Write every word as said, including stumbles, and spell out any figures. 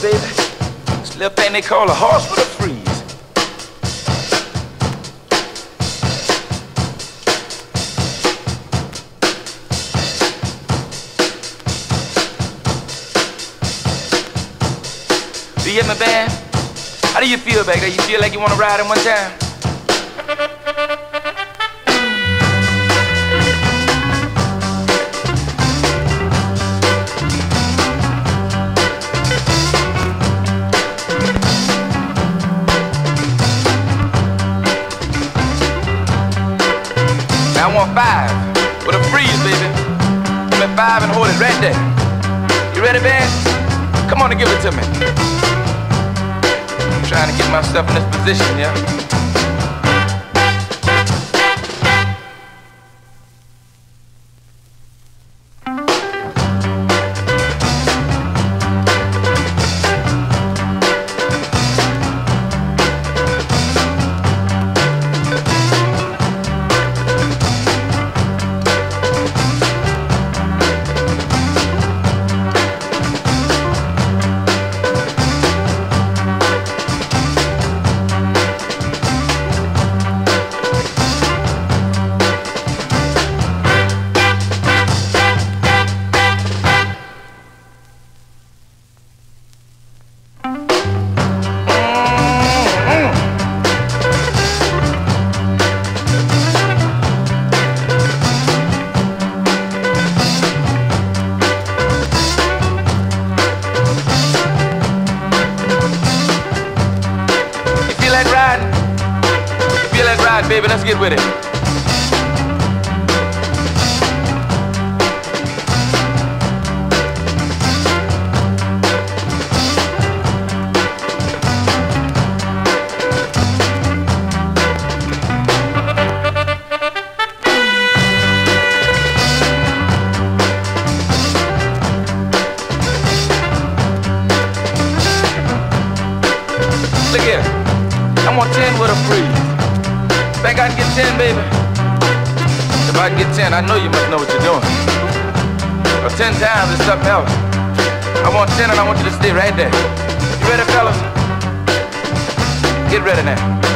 baby. This little thing they call a horse with a freeze. Do you hear me, band? How do you feel back there? You feel like you want to ride in one time? Now I want five with a freeze, baby. Give me five and hold it right there. You ready, band? Come on and give it to me. I'm trying to get myself in this position, yeah? Baby, let's get with it. Look here, I want ten with a freeze. Think I can get ten, baby? If I can get ten, I know you must know what you're doing. Or ten times is something else. I want ten and I want you to stay right there. You ready, fellas? Get ready now.